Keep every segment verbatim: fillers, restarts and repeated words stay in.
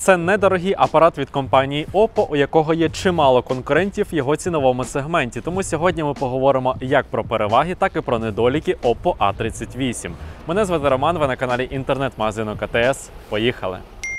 Це недорогий апарат від компанії Oppo, у якого є чимало конкурентів в його ціновому сегменті. Тому сьогодні ми поговоримо як про переваги, так і про недоліки Oppo а тридцять вісім. Мене звати Роман, ви на каналі інтернет-магазину ка те ес. Поїхали!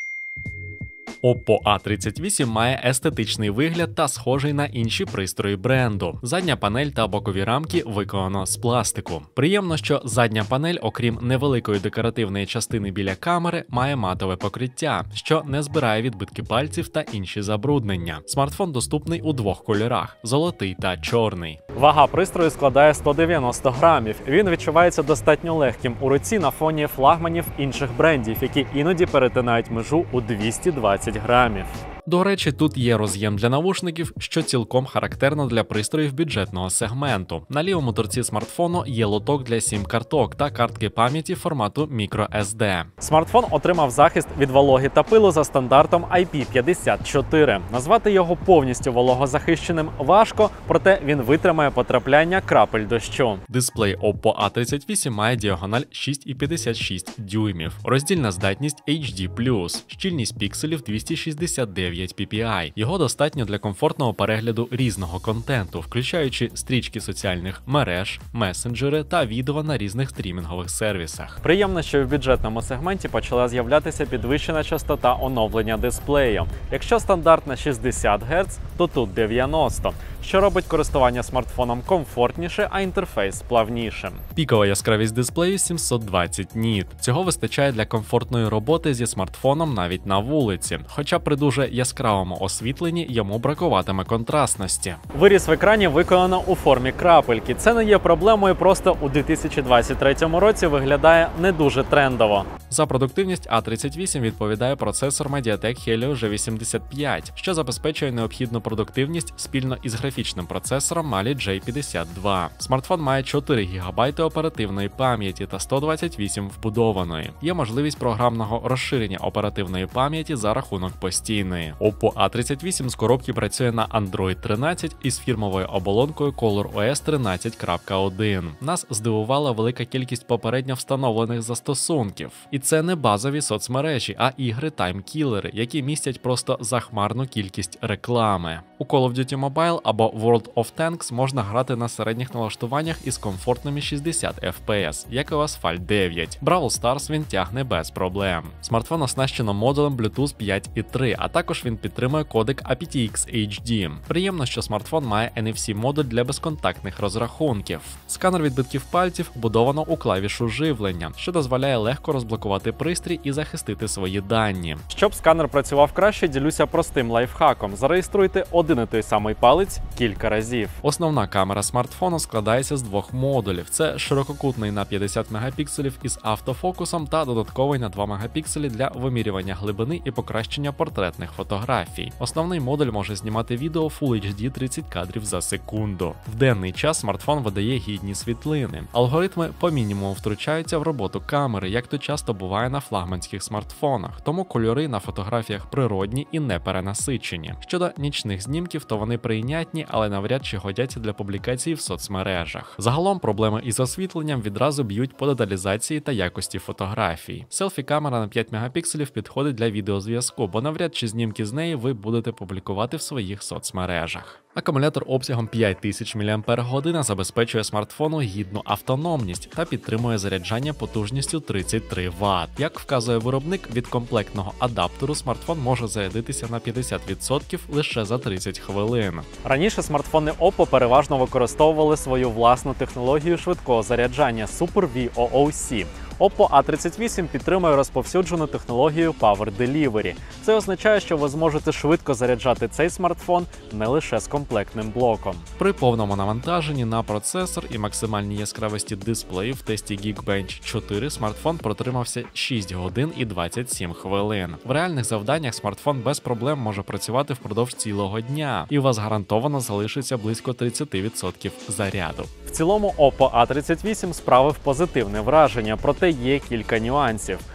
Oppo а тридцять вісім має естетичний вигляд та схожий на інші пристрої бренду. Задня панель та бокові рамки виконано з пластику. Приємно, що задня панель, окрім невеликої декоративної частини біля камери, має матове покриття, що не збирає відбитки пальців та інші забруднення. Смартфон доступний у двох кольорах – золотий та чорний. Вага пристрою складає сто дев'яносто грамів. Він відчувається достатньо легким у руці на фоні флагманів інших брендів, які іноді перетинають межу у двісті двадцять грамів. До речі, тут є роз'єм для навушників, що цілком характерно для пристроїв бюджетного сегменту. На лівому торці смартфону є лоток для сім-карток та картки пам'яті формату microSD. Смартфон отримав захист від вологи та пилу за стандартом ай пі п'ятдесят чотири. Назвати його повністю вологозахищеним важко, проте він витримає потрапляння крапель дощу. Дисплей Oppo а тридцять вісім має діагональ шість цілих п'ятдесят шість дюймів, роздільна здатність ейч ді плюс, щільність пікселів двісті шістдесят дев'ять пі пі ай. Його достатньо для комфортного перегляду різного контенту, включаючи стрічки соціальних мереж, месенджери та відео на різних стрімінгових сервісах. Приємно, що в бюджетному сегменті почала з'являтися підвищена частота оновлення дисплею. Якщо стандартна шістдесят герц, то тут дев'яносто, що робить користування смартфоном комфортніше, а інтерфейс плавнішим. Пікова яскравість дисплею сімсот двадцять ніт. Цього вистачає для комфортної роботи зі смартфоном навіть на вулиці, хоча при дуже яскравому освітленні йому бракуватиме контрастності. Виріз в екрані виконано у формі крапельки. Це не є проблемою, просто у дві тисячі двадцять третьому році виглядає не дуже трендово. За продуктивність а тридцять вісім відповідає процесор Mediatek Helio джі вісімдесят п'ять, що забезпечує необхідну продуктивність спільно із графічним процесором Mali джей п'ятдесят два. Смартфон має чотири гігабайти оперативної пам'яті та сто двадцять вісім вбудованої. Є можливість програмного розширення оперативної пам'яті за рахунок постійної. Oppo а тридцять вісім з коробки працює на Android тринадцять із фірмовою оболонкою ColorOS тринадцять крапка один. Нас здивувала велика кількість попередньо встановлених застосунків. І це не базові соцмережі, а ігри-таймкілери, які містять просто захмарну кількість реклами. У Call of Duty Mobile або World of Tanks можна грати на середніх налаштуваннях із комфортними шістдесят еф пі ес, як і у Asphalt дев'ять. Brawl Stars він тягне без проблем. Смартфон оснащено модулем Bluetooth п'ять і три, а також він підтримує кодек ей пі ті ікс ейч ді. Приємно, що смартфон має ен еф сі-модуль для безконтактних розрахунків. Сканер відбитків пальців вбудовано у клавішу живлення, що дозволяє легко розблокувати пристрій і захистити свої дані. Щоб сканер працював краще, ділюся простим лайфхаком. Зареєструйте один і той самий палець кілька разів. Основна камера смартфону складається з двох модулів. Це ширококутний на п'ятдесят мегапікселів із автофокусом та додатковий на два мегапікселі для вимірювання глибини і покращення портретних фотографій. Основний модуль може знімати відео Full ейч ді тридцять кадрів за секунду. В денний час смартфон видає гідні світлини. Алгоритми по мінімуму втручаються в роботу камери, як то часто буває на флагманських смартфонах, тому кольори на фотографіях природні і не перенасичені. Щодо нічних знімків, то вони прийнятні, але навряд чи годяться для публікацій в соцмережах. Загалом проблеми із освітленням відразу б'ють по деталізації та якості фотографій. Селфі-камера на п'ять мегапікселів підходить для відеозв'язку, бо навряд чи знімки з неї ви будете публікувати в своїх соцмережах. Акумулятор обсягом п'ять тисяч міліампер-годин забезпечує смартфону гідну автономність та підтримує заряджання потужністю тридцять три ватт. Як вказує виробник, від комплектного адаптеру смартфон може зарядитися на п'ятдесят відсотків лише за тридцять хвилин. Раніше смартфони Oppo переважно використовували свою власну технологію швидкого заряджання Super ві о о сі. Oppo а тридцять вісім підтримує розповсюджену технологію Power Delivery. Це означає, що ви зможете швидко заряджати цей смартфон не лише з комплектним блоком. При повному навантаженні на процесор і максимальній яскравості дисплею в тесті Geekbench чотири смартфон протримався шість годин і двадцять сім хвилин. В реальних завданнях смартфон без проблем може працювати впродовж цілого дня, і у вас гарантовано залишиться близько тридцять відсотків заряду. цілому Oppo а тридцять вісім справив позитивне враження, проте є кілька нюансів.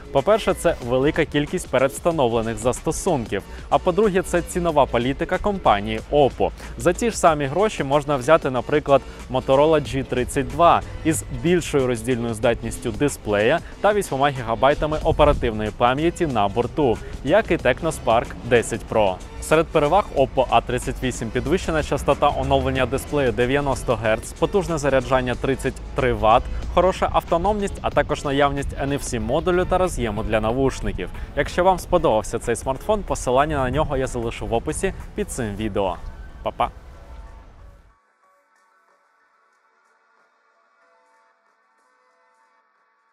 По-перше, це велика кількість передвстановлених застосунків. А по-друге, це цінова політика компанії Oppo. За ті ж самі гроші можна взяти, наприклад, Motorola джі тридцять два із більшою роздільною здатністю дисплея та вісьмома гігабайтами оперативної пам'яті на борту, як і Technospark десять Pro. Серед переваг Oppo а тридцять вісім підвищена частота оновлення дисплею дев'яносто герц, потужне заряджання тридцять три ватт, хороша автономність, а також наявність ен еф сі-модулю та роз'єму для навушників. Якщо вам сподобався цей смартфон, посилання на нього я залишу в описі під цим відео. Па-па!